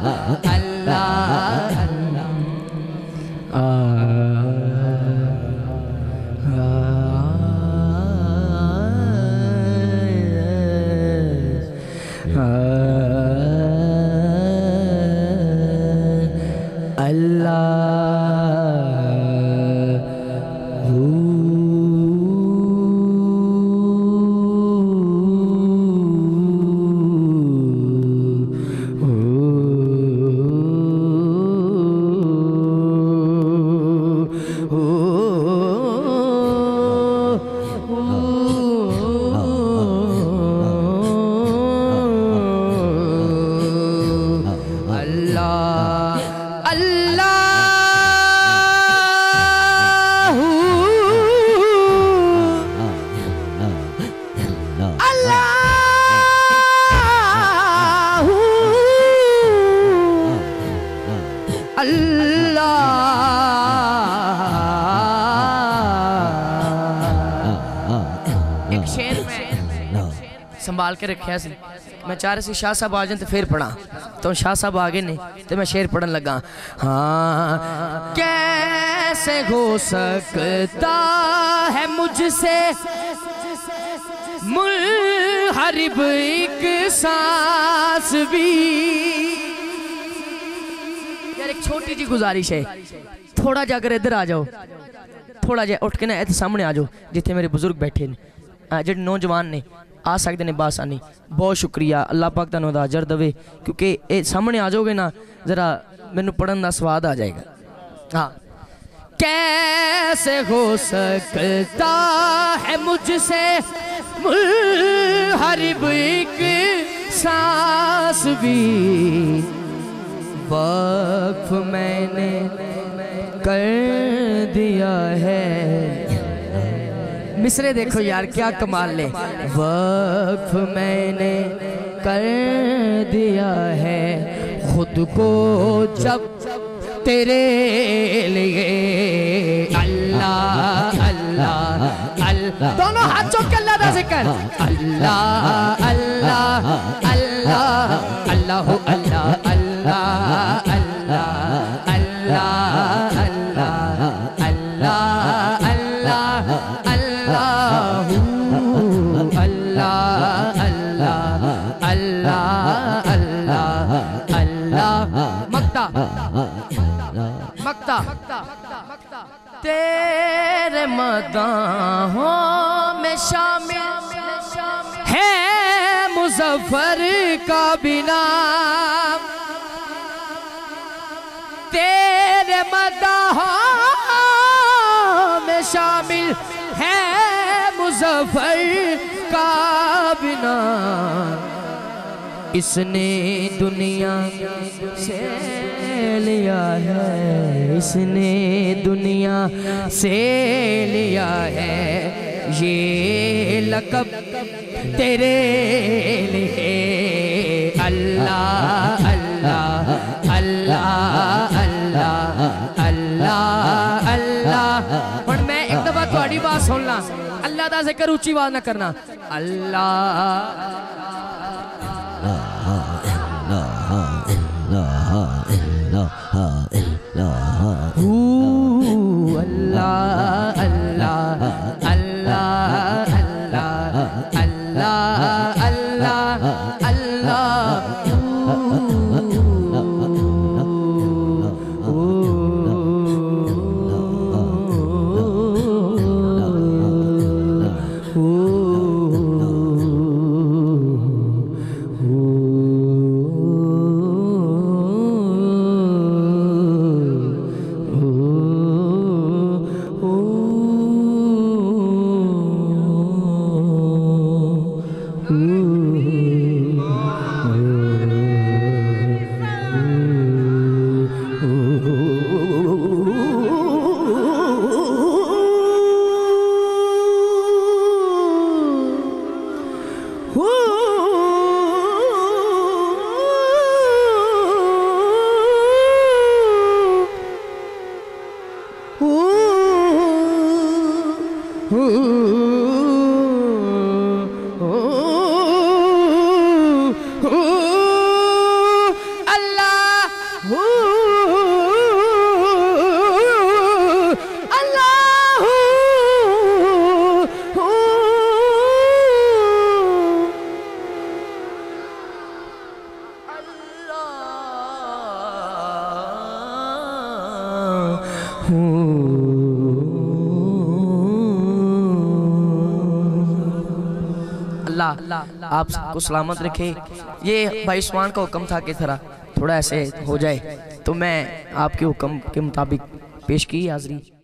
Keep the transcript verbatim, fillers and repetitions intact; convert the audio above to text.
संभाल के रखा सी मैं चाह रही सी शाह साहब आ जाए तो फिर पढ़ा तो शाह साहब आ गए ने तो मैं शेर पढ़न लगा। हाँ कैसे हो सकता है मुझसे मुनहरिब एक सांस भी। यार एक छोटी जी गुजारिश है, थोड़ा जाकर इधर आ जाओ, थोड़ा जा उठ के ना इधर सामने आ जाओ जिथे मेरे बुजुर्ग बैठे ने जो नौजवान ने आ सकते हैं बासानी। बहुत शुक्रिया, अल्लाह पाक तुहानू अजर देवे क्योंकि ये सामने आ जाओगे ना जरा मैनू पढ़न का स्वाद आ जाएगा। हाँ कैसे हो सकता है मुझसे मुनहरिब एक सांस भी, वक्फ मैंने कर दिया है। मिसरे देखो यार क्या कमाल ले, वक्फ मैंने कर दिया है खुद को जब तेरे लिए। अल्लाह अल्लाह अल्लाह, दोनों हाथों के अल्लाह का जिक्र। अल्लाह अल्लाह अल्लाह अल्लाह अल्लाह अल्लाह अल्लाह अल्लाह अल्लाह अल्लाह मक्ता मक्ता तेरे मदाहों में शामिल है मुज़फ़्फ़र का बिना। तेरे मदाहों में शामिल है मुज़फ़्फ़र का बिना। इसने दुनिया से लिया है, इसने दुनिया से लिया है ये लक़ब तेरे लिए। अल्लाह अल्लाह अल्लाह अल्लाह अल्लाह अल्लाह। और मैं एक दफा थोड़ी बात सुनना, अल्लाह दा ज़िक्र ऊंची आवाज़ ना करना। अल्लाह अल्लाह अल्लाह अल्लाह अल्लाह अल्लाह अल्लाह। Oh اللہ آپ کو سلامت رکھے۔ یہ بھائی عثمان کا حکم تھا کہ تھوڑا ایسے ہو جائے تو میں آپ کے حکم کے مطابق پیش کی حاضری۔